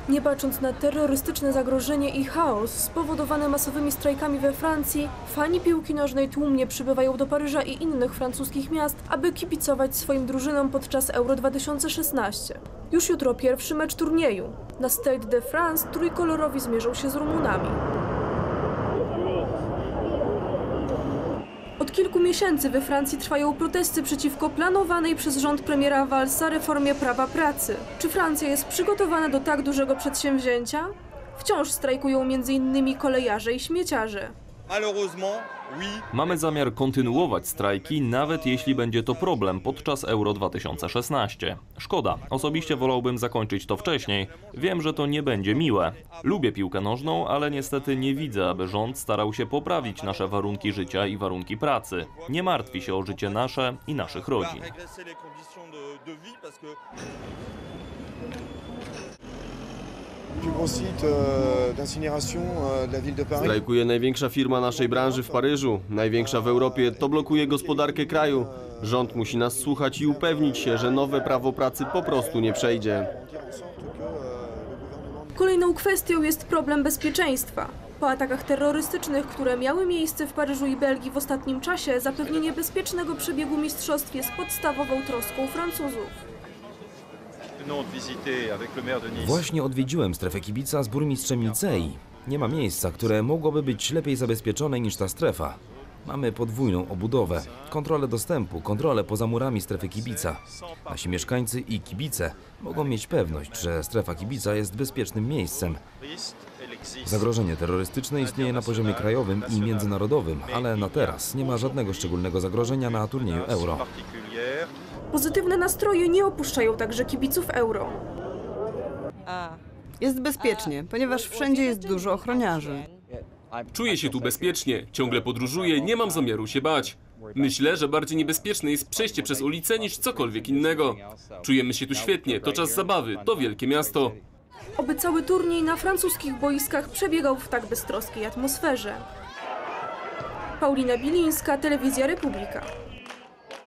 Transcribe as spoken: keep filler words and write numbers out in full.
Nie bacząc na terrorystyczne zagrożenie i chaos spowodowane masowymi strajkami we Francji, fani piłki nożnej tłumnie przybywają do Paryża i innych francuskich miast, aby kibicować swoim drużynom podczas Euro dwa tysiące szesnaście. Już jutro pierwszy mecz turnieju. Na Stade de France trójkolorowi zmierzą się z Rumunami. Od kilku miesięcy we Francji trwają protesty przeciwko planowanej przez rząd premiera Vallsa reformie prawa pracy. Czy Francja jest przygotowana do tak dużego przedsięwzięcia? Wciąż strajkują między innymi kolejarze i śmieciarze. Mamy zamiar kontynuować strajki, nawet jeśli będzie to problem podczas Euro dwa tysiące szesnaście. Szkoda, osobiście wolałbym zakończyć to wcześniej. Wiem, że to nie będzie miłe. Lubię piłkę nożną, ale niestety nie widzę, aby rząd starał się poprawić nasze warunki życia i warunki pracy. Nie martwi się o życie nasze i naszych rodzin. Strajkuje największa firma naszej branży w Paryżu, największa w Europie. To blokuje gospodarkę kraju. Rząd musi nas słuchać i upewnić się, że nowe prawo pracy po prostu nie przejdzie. Kolejną kwestią jest problem bezpieczeństwa. Po atakach terrorystycznych, które miały miejsce w Paryżu i Belgii w ostatnim czasie, zapewnienie bezpiecznego przebiegu mistrzostw jest podstawową troską Francuzów. Właśnie odwiedziłem strefę kibica z burmistrzem Nicei. Nie ma miejsca, które mogłoby być lepiej zabezpieczone niż ta strefa. Mamy podwójną obudowę, kontrolę dostępu, kontrolę poza murami strefy kibica. Nasi mieszkańcy i kibice mogą mieć pewność, że strefa kibica jest bezpiecznym miejscem. Zagrożenie terrorystyczne istnieje na poziomie krajowym i międzynarodowym, ale na teraz nie ma żadnego szczególnego zagrożenia na turnieju Euro. Pozytywne nastroje nie opuszczają także kibiców Euro. Jest bezpiecznie, ponieważ wszędzie jest dużo ochroniarzy. Czuję się tu bezpiecznie, ciągle podróżuję, nie mam zamiaru się bać. Myślę, że bardziej niebezpieczne jest przejście przez ulicę niż cokolwiek innego. Czujemy się tu świetnie, to czas zabawy, to wielkie miasto. Oby cały turniej na francuskich boiskach przebiegał w tak beztroskiej atmosferze. Paulina Bilińska, Telewizja Republika.